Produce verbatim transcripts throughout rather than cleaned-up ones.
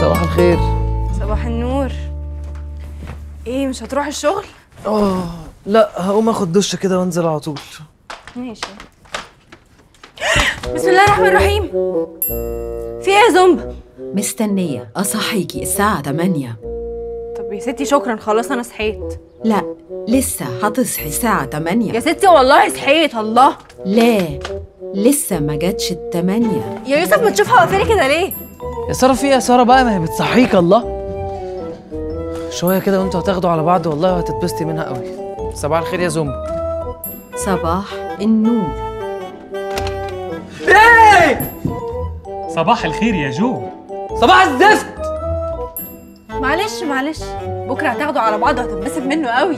صباح الخير. صباح النور. ايه مش هتروح الشغل؟ اه لا، هقوم اخد دش كده وانزل على طول. ماشي. بسم الله الرحمن الرحيم. في ايه يا زومبا؟ مستنية أصحيكي الساعة تمانية. طب يا ستي شكرا، خلاص انا صحيت. لا لسه هتصحي الساعة تمانية يا ستي والله صحيت. الله لا لسه ما جاتش التمانية. يا يوسف، ما تشوفها واقفه لي كده ليه؟ يا ساره في ايه يا ساره بقى؟ ما هي بتصحيك. الله، شويه كده وانتوا هتاخدوا على بعض والله وهتتبسطي منها قوي. صباح الخير يا زومبا. صباح النور. ايه؟ صباح الخير يا جو. صباح الزفت. معلش معلش، بكره هتاخدوا على بعض وهتنبسط منه قوي.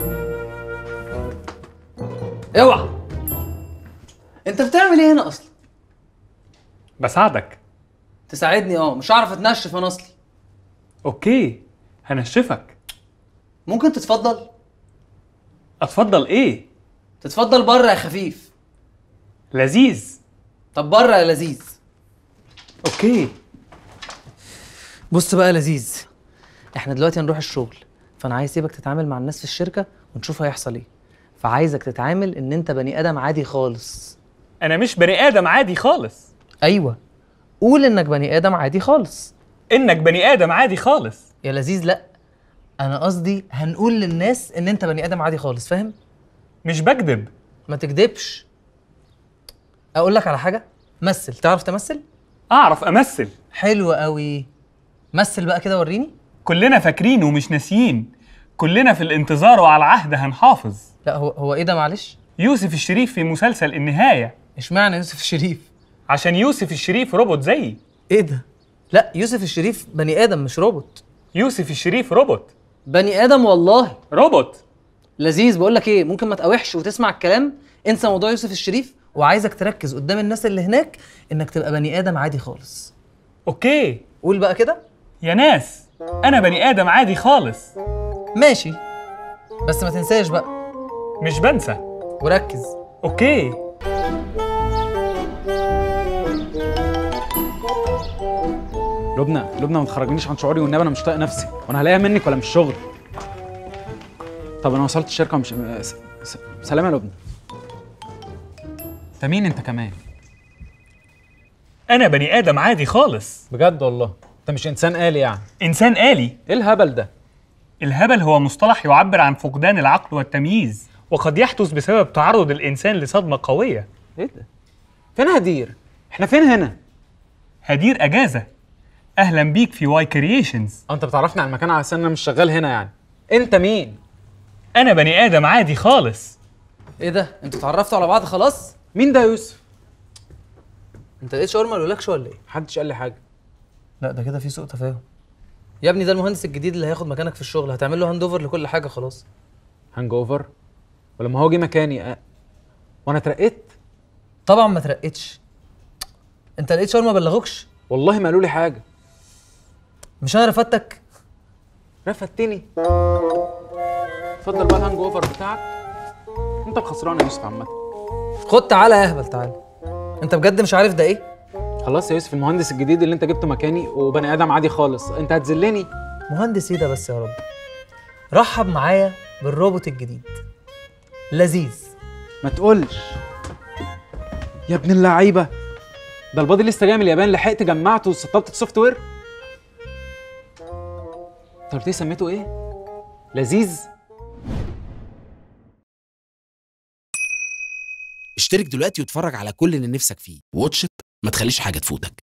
اوعى، انت بتعمل ايه هنا اصلا؟ بساعدك. تساعدني؟ اه مش هعرف اتنشف انا اصلي. اوكي هنشفك. ممكن تتفضل؟ اتفضل ايه؟ تتفضل بره يا خفيف. لذيذ. طب بره يا لذيذ. اوكي. بص بقى يا لذيذ، احنا دلوقتي هنروح الشغل، فانا عايز اسيبك تتعامل مع الناس في الشركه ونشوف هيحصل ايه. فعايزك تتعامل ان انت بني ادم عادي خالص. انا مش بني ادم عادي خالص. ايوه، قول انك بني ادم عادي خالص. انك بني ادم عادي خالص يا لذيذ لا، انا قصدي هنقول للناس ان انت بني ادم عادي خالص، فاهم؟ مش بكذب. ما تكدبش. اقول لك على حاجه، مثل. تعرف تمثل؟ اعرف امثل. حلو قوي، مثل بقى كده وريني. كلنا فاكرين ومش ناسيين، كلنا في الانتظار وعلى العهد هنحافظ. لا هو هو ايه ده؟ معلش. يوسف الشريف في مسلسل النهاية. اشمعنى يوسف الشريف؟ عشان يوسف الشريف روبوت زيي. ايه ده؟ لا يوسف الشريف بني ادم مش روبوت. يوسف الشريف روبوت. بني ادم والله. روبوت. لذيذ، بقول لك ايه، ممكن ما تقاوحش وتسمع الكلام. انسى موضوع يوسف الشريف، وعايزك تركز قدام الناس اللي هناك انك تبقى بني ادم عادي خالص. اوكي. قول بقى كده. يا ناس انا بني ادم عادي خالص. ماشي، بس ما تنساش بقى. مش بنسى. وركز. اوكي. لبنى لبنى ما تخرجنيش عن شعوري والنبي، انا مش طايق نفسي، وانا هلاقيها منك ولا من الشغل؟ طب انا وصلت الشركه ومش س... س... سلام يا لبنى. انت مين انت كمان؟ انا بني ادم عادي خالص. بجد والله؟ انت مش انسان آلي يعني؟ انسان آلي؟ ايه الهبل ده؟ الهبل هو مصطلح يعبر عن فقدان العقل والتمييز، وقد يحدث بسبب تعرض الانسان لصدمه قويه. ايه ده؟ فين هدير؟ احنا فين هنا؟ هدير اجازه. اهلا بيك في واي كرييشنز. انت بتعرفني على المكان على اساس ان انا مش شغال هنا يعني؟ انت مين؟ انا بني ادم عادي خالص. ايه ده؟ انتوا اتعرفتوا على بعض خلاص؟ مين ده يا يوسف؟ انت لقيت شاور ما قالولكش ولا ايه؟ محدش قال لي حاجه. لا ده كده في سوء تفاهم. يا ابني ده المهندس الجديد اللي هياخد مكانك في الشغل، هتعمل له هاند اوفر لكل حاجه خلاص. هانج اوفر؟ ولما هو جه مكاني أه... وانا اترقيت؟ طبعا ما ترقتش. انت لقيت شاور ما بلغوكش؟ والله ما قالوا لي حاجه. مش انا رفدتك؟ رفدتني؟ اتفضل بقى الهانج اوفر بتاعك. انت الخسران يا يوسف عامه. خد تعالى يا اهبل تعالى. انت بجد مش عارف ده ايه؟ خلاص يا يوسف، المهندس الجديد اللي انت جبته مكاني وبني ادم عادي خالص، انت هتذلني؟ مهندس ايه ده بس يا رب؟ رحب معايا بالروبوت الجديد لذيذ. ما تقولش يا ابن اللعيبه، ده الباضي لسه جاي من اليابان، لحقت جمعته وسطبت السوفت وير. انت قلت لي سميته ايه؟ لذيذ؟ اشترك دلوقتي واتفرج على كل اللي نفسك فيه. واتش إت، ما تخليش حاجة تفوتك.